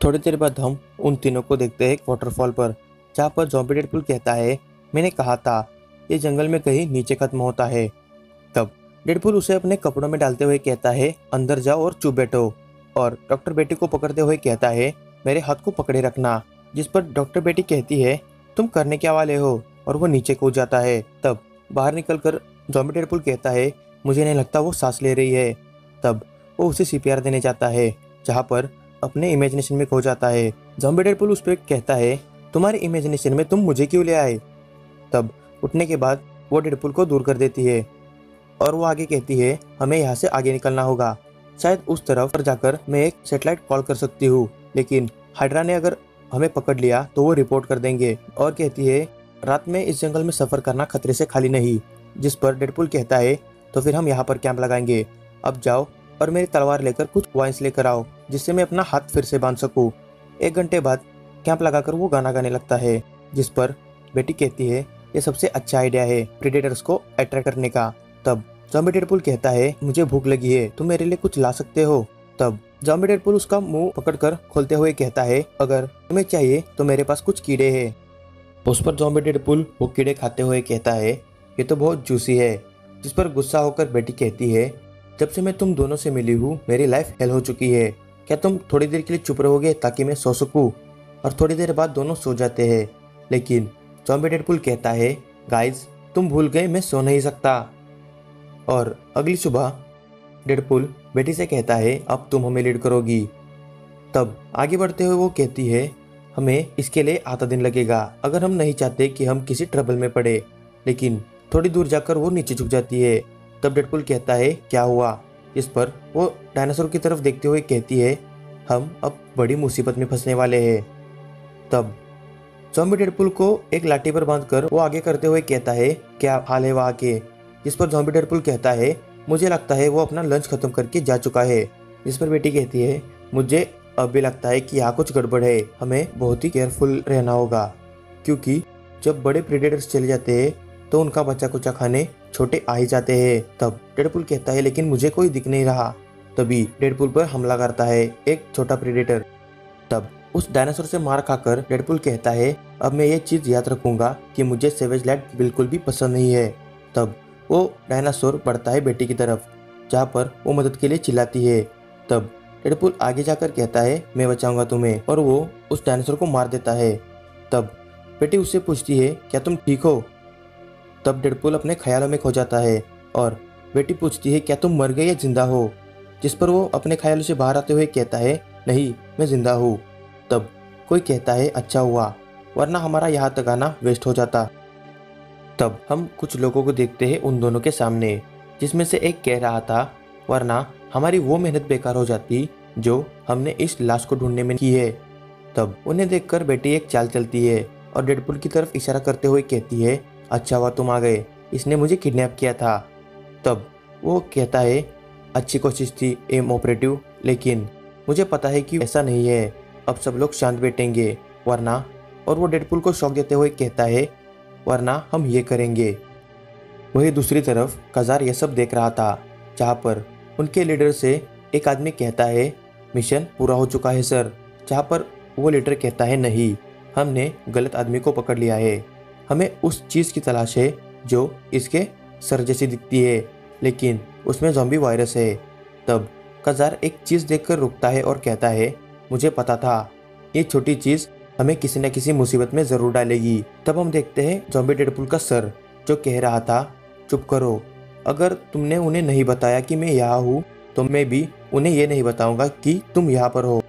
थोड़ी देर बाद हम उन तीनों को देखते हैं एक वाटरफॉल पर, जहाँ पर ज़ॉम्बी डेडपूल कहता है, मैंने कहा था ये जंगल में कहीं नीचे खत्म होता है। तब डेडपूल उसे अपने कपड़ों में डालते हुए कहता है, अंदर जाओ और चुप बैठो। और डॉक्टर बेटी को पकड़ते हुए कहता है, मेरे हाथ को पकड़े रखना। जिस पर डॉक्टर बेटी कहती है, तुम करने क्या वाले हो, और वो नीचे कूद जाता है। तब बाहर निकलकर ज़ॉम्बी डेडपूल कहता है, मुझे नहीं लगता वो सांस ले रही है। तब वो उसे सीपीआर देने जाता है, जहाँ पर अपने इमेजिनेशन में खो जाता है। ज़ॉम्बी डेडपूल उस पर कहता है, तुम्हारे इमेजिनेशन में तुम मुझे क्यों ले आए। तब उठने के बाद वो डेडपूल को दूर कर देती है और वो आगे कहती है, हमें यहाँ से आगे निकलना होगा। शायद उस तरफ पर जाकर मैं एक सैटेलाइट कॉल कर सकती हूँ, लेकिन हाइड्रा ने अगर हमें पकड़ लिया तो वो रिपोर्ट कर देंगे। और कहती है, रात में इस जंगल में सफ़र करना खतरे से खाली नहीं। जिस पर डेडपूल कहता है, तो फिर हम यहाँ पर कैंप लगाएंगे। अब जाओ और मेरी तलवार लेकर कुछ वाइन्स लेकर आओ, जिससे मैं अपना हाथ फिर से बांध सकूं। 1 घंटे बाद कैंप लगाकर वो गाना गाने लगता है, जिस पर बेटी कहती है, ये सबसे अच्छा आइडिया है प्रेडेटर्स को अट्रैक्ट करने का। तब ज़ॉम्बी डेडपूल कहता है, मुझे भूख लगी है, तुम मेरे लिए कुछ ला सकते हो। तब ज़ॉम्बी डेडपूल उसका मुंह पकड़कर खोलते हुए कहता है, अगर तुम्हें चाहिए तो मेरे पास कुछ कीड़े हैं। उस पर ज़ॉम्बी डेडपूल वो कीड़े खाते हुए कहता है, ये तो बहुत जूसी है। जिस पर गुस्सा होकर बेटी कहती है, जब से मैं तुम दोनों से मिली हूँ मेरी लाइफ हेल हो चुकी है। क्या तुम थोड़ी देर के लिए चुप रहोगे ताकि मैं सो सकूँ। और थोड़ी देर बाद दोनों सो जाते हैं। लेकिन ज़ॉम्बी डेडपूल कहता है, गाइस तुम भूल गए मैं सो नहीं सकता। और अगली सुबह डेडपूल बेटी से कहता है, अब तुम हमें लीड करोगी। तब आगे बढ़ते हुए वो कहती है, हमें इसके लिए आधा दिन लगेगा अगर हम नहीं चाहते कि हम किसी ट्रबल में पड़े। लेकिन थोड़ी दूर जाकर वो नीचे झुक जाती है। तब डेडपूल कहता है, क्या हुआ। इस पर वो डायनासोर की तरफ देखते हुए कहती है, हम अब बड़ी मुसीबत में फंसने वाले हैं। तब ज़ॉम्बी डेडपूल को एक लाठी पर बांधकर वो आगे करते हुए कहता है, क्या हाल है वहाँ के। जिस पर ज़ॉम्बी डेडपूल कहता है, मुझे लगता है वो अपना लंच खत्म करके जा चुका है। जिस पर बेटी कहती है, मुझे अब भी लगता है कि यहाँ कुछ गड़बड़ है, हमें बहुत ही केयरफुल रहना होगा, क्योंकि जब बड़े प्रेडेटर्स चले जाते हैं तो उनका बच्चा कुचा खाने छोटे आ ही जाते हैं। तब डेडपूल कहता है, लेकिन मुझे कोई दिख नहीं रहा। तभी डेडपूल पर हमला करता है एक छोटा प्रेडेटर। तब उस डायनासोर से मार खाकर डेडपूल कहता है, अब मैं ये चीज़ याद रखूंगा कि मुझे सेवेज लाइफ बिल्कुल भी पसंद नहीं है। तब वो डायनासोर बढ़ता है बेटी की तरफ, जहाँ पर वो मदद के लिए चिल्लाती है। तब डेडपूल आगे जाकर कहता है, मैं बचाऊंगा तुम्हें, और वो उस डायनासोर को मार देता है। तब बेटी उससे पूछती है, क्या तुम ठीक हो। तब डेडपूल अपने ख्यालों में खो जाता है और बेटी पूछती है, क्या तुम मर गए या जिंदा हो। जिस पर वो अपने ख्यालों से बाहर आते हुए कहता है, नहीं मैं जिंदा हूँ। तब कोई कहता है, अच्छा हुआ, वरना हमारा यहाँ तक आना वेस्ट हो जाता। तब हम कुछ लोगों को देखते हैं उन दोनों के सामने, जिसमें से एक कह रहा था, वरना हमारी वो मेहनत बेकार हो जाती जो हमने इस लाश को ढूंढने में की है। तब उन्हें देखकर बेटी एक चाल चलती है और डेडपूल की तरफ इशारा करते हुए कहती है, अच्छा हुआ तुम आ गए, इसने मुझे किडनैप किया था। तब वो कहता है, अच्छी कोशिश थी एम ऑपरेटिव, लेकिन मुझे पता है कि ऐसा नहीं है। अब सब लोग शांत बैठेंगे, वरना। और वो डेडपूल को शॉक देते हुए कहता है, वरना हम ये करेंगे। वही दूसरी तरफ कजार यह सब देख रहा था, जहाँ पर उनके लीडर से एक आदमी कहता है, मिशन पूरा हो चुका है सर। जहाँ पर वो लीडर कहता है, नहीं, हमने गलत आदमी को पकड़ लिया है। हमें उस चीज़ की तलाश है जो इसके सर जैसी दिखती है, लेकिन उसमें ज़ॉम्बी वायरस है। तब कजार एक चीज़ देखकर रुकता है और कहता है, मुझे पता था ये छोटी चीज़ हमें किसी न किसी मुसीबत में ज़रूर डालेगी। तब हम देखते हैं ज़ॉम्बी डेडपूल का सर, जो कह रहा था, चुप करो, अगर तुमने उन्हें नहीं बताया कि मैं यहाँ हूँ तो मैं भी उन्हें ये नहीं बताऊँगा कि तुम यहाँ पर हो।